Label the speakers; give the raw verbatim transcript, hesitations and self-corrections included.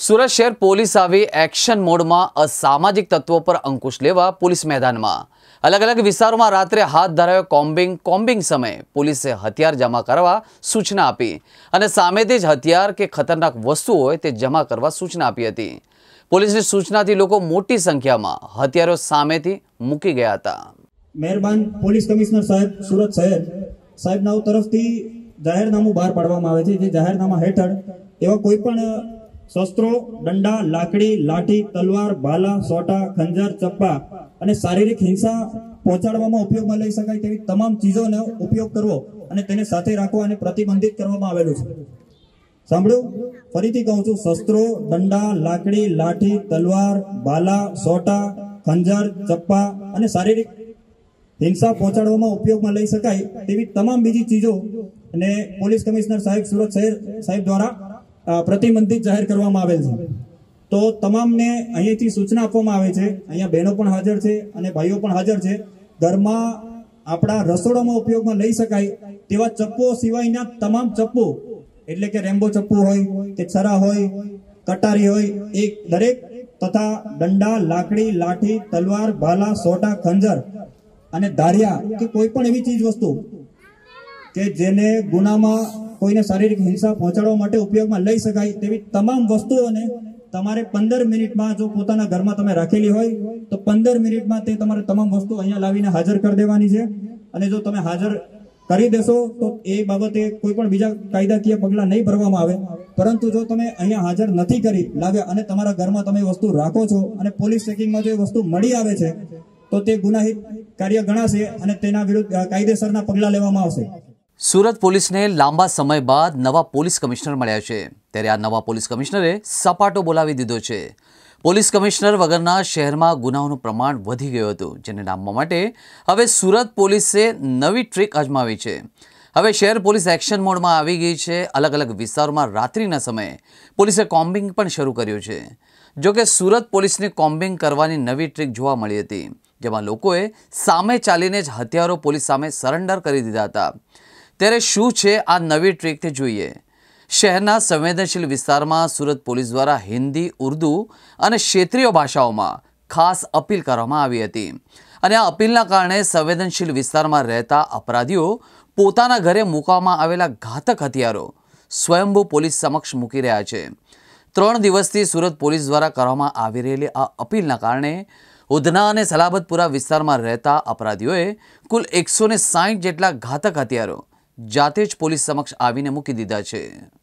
Speaker 1: સુરત શહેર પોલીસ આવી એક્શન મોડમાં અસામાજિક તત્વો પર અંકુશ લેવા પોલીસ મેદાનમાં અલગ અલગ વિસ્તારોમાં રાત્રે હાથ ધરાયો કોમ્બિંગ કોમ્બિંગ સમયે પોલીસે હથિયાર જમા કરવા સૂચના આપી અને સામેથી જ હથિયાર કે ખતરનાક વસ્તુ હોય તે જમા કરવા સૂચના આપી હતી। પોલીસની સૂચનાથી લોકો મોટી સંખ્યામાં હથિયારો સામેથી મૂકી ગયા હતા।
Speaker 2: મહેરબાન પોલીસ કમિશનર સાહેબ સુરત શહેર સાહેબના તરફથી જાહેરનામું બહાર પાડવામાં આવે છે। જે જાહેરનામા હેઠળ એવા કોઈ પણ शस्त्रों, डंडा, लाकड़ी, लाठी, तलवार, भाला, सोटा, खंजर, चप्पा અને શારીરિક હિંસા પહોંચાડવામાં ઉપયોગમાં લઈ શકાય તેવી તમામ ચીજોનો ઉપયોગ કરવો અને તેને સાથે રાખવા અને પ્રતિબંધિત કરવામાં આવેલું છે। સાંભળ્યું? ફરીથી કહું છું, શસ્ત્રો, ડંડા, લાકડી, લાઠી, તલવાર, ભાલા, સોટા, ખંજર, ચપ્પા અને શારીરિક હિંસા પહોંચાડવામાં ઉપયોગમાં લઈ શકાય તેવી તમામ બીજી ચીજો અને પોલીસ કમિશનર સાહેબ સુરત શહેર સાહેબ દ્વારા प्रतिबंधित जाहिर करवामां आवेल छे। तो तमाम ने अहींथी सूचना आपवामां आवे छे। अहींया बहनों पण हाजर छे अने भाईओ पण हाजर छे। घरमां आपणा रसोडामां उपयोगमां लई शकाय तेवा चप्पो सिवायना तमाम चप्पो एटले के रेम्बो चप्पो होय के छरा होय, कटारी होय, एक दरेक तथा डंडा, लाकड़ी, लाठी, तलवार, भाला, सोटा, खंजर अने धारिया के कोई पण एवी चीज वस्तु के जेने गुनामां कोईने शारीरिक हिंसा पहोंचाडवा माटे उपयोगमां लई शकाय तेवी तमाम वस्तुओने तमारे पंदर मिनिटमां जो पोताना घरमां तमे राखेली होय तो पंदर मिनिटमां ते तमारे तमाम वस्तु अहींया लावीने हाजर कर देवानी छे। अने जो तमे हाजर करी देशो तो ए बाबते कोई पण बीजा कायदाकीय पगला नहीं भरवामां आवे। परंतु जो तमे अहींया हाजर नथी करी लाव्या अने तमारा घरमां तमे वस्तु राखो छो अने पोलीस चेकिंगमां जो वस्तु मळी आवे छे तो ते गुनाहित कार्य गणाशे अने तेना विरुद्ध कायदेसરના પગલા લેવામાં આવશે।
Speaker 1: सूरत पुलिस ने लांबा समय बाद नवा पुलिस कमिश्नर मळ्या छे त्यारे आ नवा पुलिस कमिश्नरे सपाटो बोलावी दीधो छे। पुलिस कमिश्नर वगरना शहेरमां गुनाहोनुं प्रमाण वधी गयुं हतुं जेने डामवा माटे हवे सूरत पुलिसे नवी ट्रीक अजमावी छे। हवे शहेर पुलिस एक्शन मोडमां आवी गई छे। अलग अलग विस्तारोमां रात्रिना समये पुलिसे कॉम्बिंग पण शरू कर्युं छे। जो के सूरत पुलिसनी कॉम्बिंग करवानी नवी ट्रीक जोवा मळी हती जेमां लोकोए सामे चालीने ज हथियारो पुलिस सामे सरेंडर करी दीधा हता। त्यारे शुं छे आ नवी ट्रीक ते जोईए। शहेरना संवेदनशील विस्तारमां सूरत पुलिस द्वारा हिंदी, उर्दू अने क्षेत्रीय भाषाओमां खास अपील करवामां आवी हती अने आ अपीलना कारणे संवेदनशील विस्तारमां रहेता अपराधीओ पोताना घरे मूकवामां आवेला घातक हथियारो स्वयंभू पुलिस समक्ष मूकी रह्या छे। त्रण दिवसथी सूरत पुलिस द्वारा करवामां आवी रहेली आ अपीलना कारणे उधना अने सलाबतपुरा विस्तारमां रहेता अपराधीओए कुल एक सौ साठ जेटला घातक हथियारो जाते ज पुलिस समक्ष आवीने मूकी दीधा छे।